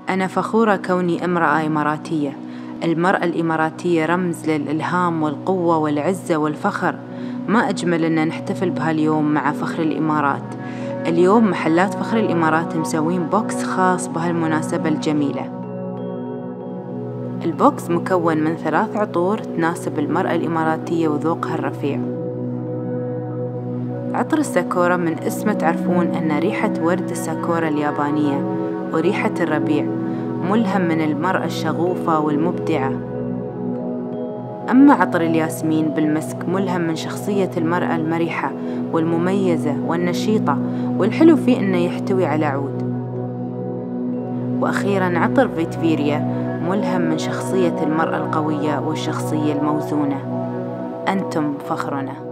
أنا فخورة كوني امرأة إماراتية. المرأة الإماراتية رمز للإلهام والقوة والعزة والفخر. ما أجمل أن نحتفل بهاليوم مع فخر الإمارات. اليوم محلات فخر الإمارات مسوين بوكس خاص بهالمناسبة الجميلة. البوكس مكون من 3 عطور تناسب المرأة الإماراتية وذوقها الرفيع. عطر الساكورا من اسمه تعرفون أن ريحة ورد الساكورا اليابانية وريحة الربيع ملهم من المرأة الشغوفة والمبدعة. أما عطر الياسمين بالمسك ملهم من شخصية المرأة المرحة والمميزة والنشيطة، والحلو فيه أنه يحتوي على عود. وأخيراً عطر فيتفيريا ملهم من شخصية المرأة القوية والشخصية الموزونة. أنتم فخرنا.